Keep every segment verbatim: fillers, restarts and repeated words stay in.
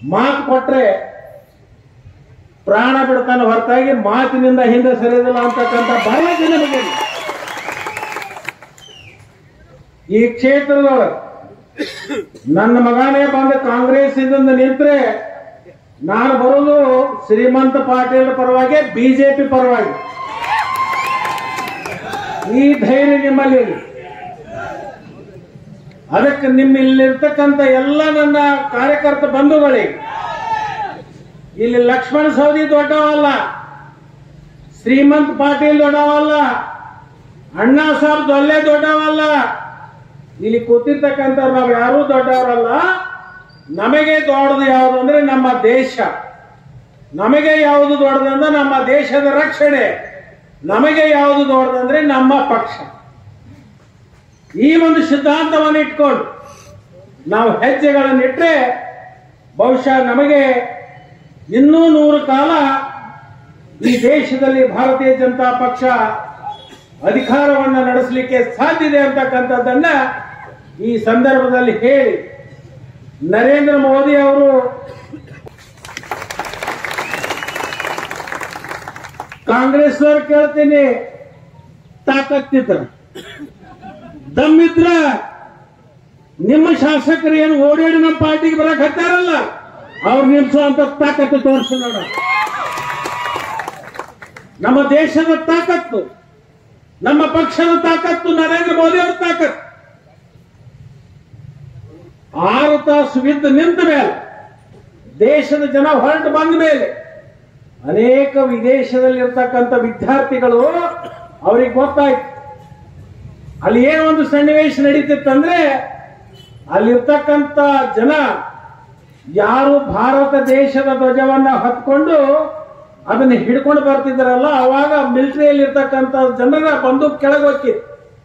ಮಾತು ಕೊಟ್ರೆ ಪ್ರಾಣ ಬಿಡ್ತಾನೆ ಹೊರತಾಗಿ ಮಾತಿನಿಂದ ಹಿಂದೆ ಸರಿಯೋದಿಲ್ಲ ಅಂತಕ್ಕಂಥ ಬಹಳ ಜನ ಬಗ್ಗೆ ಈ ಕ್ಷೇತ್ರದೊಳಗೆ ನನ್ನ ಮಗನೇ ಬಂದು ಕಾಂಗ್ರೆಸ್ ಇಂದ ನಿಂತ್ರೆ ನಾನು ಬರೋದು ಶ್ರೀಮಂತ ಪಾಟೀಲ್ ಪರವಾಗಿ ಬಿಜೆಪಿ ಪರವಾಗಿ. ಈ ಧೈರ್ಯ ನಿಮ್ಮಲ್ಲಿ ಅದಕ್ಕೆ ನಿಮ್ಮ ಇಲ್ಲಿರ್ತಕ್ಕಂಥ ಎಲ್ಲ ನನ್ನ ಕಾರ್ಯಕರ್ತ ಬಂಧುಗಳಿಗೆ ಇಲ್ಲಿ ಲಕ್ಷ್ಮಣ ಸವದಿ ದೊಡ್ಡವಲ್ಲ, ಶ್ರೀಮಂತ್ ಪಾಟೀಲ್ ದೊಡ್ಡವಲ್ಲ, ಅಣ್ಣಾ ಸಾಹೇಬ್ ದೊಲ್ಲೆ ದೊಡ್ಡವಲ್ಲ, ಇಲ್ಲಿ ಕೂತಿರ್ತಕ್ಕಂಥವ್ರು ನಾವು ಯಾರೂ ದೊಡ್ಡವರಲ್ಲ. ನಮಗೆ ದೊಡ್ಡದು ಯಾವುದು ಅಂದ್ರೆ ನಮ್ಮ ದೇಶ, ನಮಗೆ ಯಾವುದು ದೊಡ್ಡದಂದ್ರೆ ನಮ್ಮ ದೇಶದ ರಕ್ಷಣೆ, ನಮಗೆ ಯಾವುದು ದೊಡ್ಡದಂದ್ರೆ ನಮ್ಮ ಪಕ್ಷ. ಈ ಒಂದು ಸಿದ್ಧಾಂತವನ್ನು ಇಟ್ಕೊಂಡು ನಾವು ಹೆಜ್ಜೆಗಳನ್ನಿಟ್ರೆ ಬಹುಶಃ ನಮಗೆ ಇನ್ನೂ ನೂರು ಕಾಲ ಈ ದೇಶದಲ್ಲಿ ಭಾರತೀಯ ಜನತಾ ಪಕ್ಷ ಅಧಿಕಾರವನ್ನು ನಡೆಸಲಿಕ್ಕೆ ಸಾಧ್ಯತೆ ಅಂತಕ್ಕಂಥದ್ದನ್ನ ಈ ಸಂದರ್ಭದಲ್ಲಿ ಹೇಳಿ, ನರೇಂದ್ರ ಮೋದಿ ಅವರು ಕಾಂಗ್ರೆಸ್ನವ್ರು ಕೇಳ್ತೀನಿ, ತಾಕತ್ತಿದ್ರ ದಮ್ಮಿದ್ರ ನಿಮ್ಮ ಶಾಸಕರು ಏನು ಓಡಾಡಿ ನಮ್ಮ ಪಾರ್ಟಿಗೆ ಬರಕ್ ಹತ್ತಾರಲ್ಲ, ಅವ್ರು ನಿಲ್ಸುವಂತ ತಾಕತ್ತು ತೋರಿಸಿ ನೋಡ. ನಮ್ಮ ದೇಶದ ತಾಕತ್ತು, ನಮ್ಮ ಪಕ್ಷದ ತಾಕತ್ತು, ನರೇಂದ್ರ ಮೋದಿ ಅವರ ತಾಕತ್ತು. ಆರು ತಾಸು ಬಿದ್ದು ನಿಂತ ಮೇಲೆ, ದೇಶದ ಜನ ಹೊರಟು ಬಂದ ಮೇಲೆ ಅನೇಕ ವಿದೇಶದಲ್ಲಿರ್ತಕ್ಕಂಥ ವಿದ್ಯಾರ್ಥಿಗಳು ಅವ್ರಿಗೆ ಗೊತ್ತಾಯ್ತು ಅಲ್ಲಿ ಏನೋ ಒಂದು ಸನ್ನಿವೇಶ ನಡೀತಿತ್ತಂದ್ರೆ ಅಲ್ಲಿರ್ತಕ್ಕಂಥ ಜನ ಯಾರು ಭಾರತ ದೇಶದ ಧ್ವಜವನ್ನ ಹೊತ್ಕೊಂಡು ಅದನ್ನ ಹಿಡ್ಕೊಂಡು ಬರ್ತಿದ್ದಾರಲ್ಲ, ಅವಾಗ ಮಿಲಿಟರಿಯಲ್ಲಿ ಇರ್ತಕ್ಕಂಥ ಜನರ ಬಂದು ಕೆಳಗೆ ಹೋಗಿತ್ತು.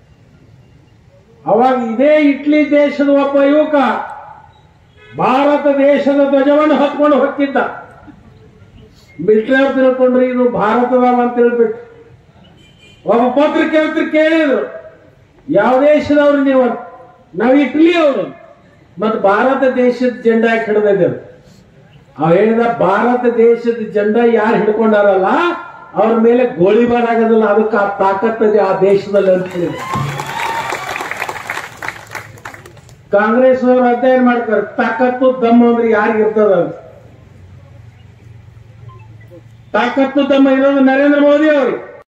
ಅವಾಗ ಇದೇ ಇಟ್ಲಿ ದೇಶದ ಒಬ್ಬ ಯುವಕ ಭಾರತ ದೇಶದ ಧ್ವಜವನ್ನು ಹೊತ್ಕೊಂಡು ಹೋಗ್ತಿದ್ದ. ಮಿಲಿಟರಿ ಅವ್ರು ತಿಳ್ಕೊಂಡ್ರಿ ಇದು ಭಾರತದ ಅಂತ ಹೇಳ್ಬಿಟ್ಟು ಒಬ್ಬ ಪತ್ರಿಕೆ ಕೇಳಿದ್ರು, ಯಾವ ದೇಶದವ್ರು ನೀವು? ನಾವು ಇಟ್ಲಿ ಅವರು. ಮತ್ತು ಭಾರತ ದೇಶದ ಜೆಂಡಾ ಹಿಡಿದಿದ್ದೇವೆ. ಅವ್ ಹೇಳಿದ ಭಾರತ ದೇಶದ ಜೆಂಡಾ ಯಾರು ಹಿಡ್ಕೊಂಡಾರಲ್ಲ ಅವ್ರ ಮೇಲೆ ಗೋಳಿಬಾರ್ ಆಗೋದಿಲ್ಲ, ಅದಕ್ಕೆ ಆ ತಾಕತ್ತದೆ ಆ ದೇಶದಲ್ಲಿ ಅಂತ ಹೇಳಿ ಕಾಂಗ್ರೆಸ್ ಅವರು ಅಧ್ಯಯನ ಮಾಡ್ತಾರೆ. ತಾಕತ್ತು ದಮ್ಮ ಅಂದ್ರೆ ಯಾರಿಗೆ ಇರ್ತದ? ತಾಕತ್ತು ದಮ್ಮ ಇರೋದು ನರೇಂದ್ರ ಮೋದಿ ಅವ್ರಿಗೆ.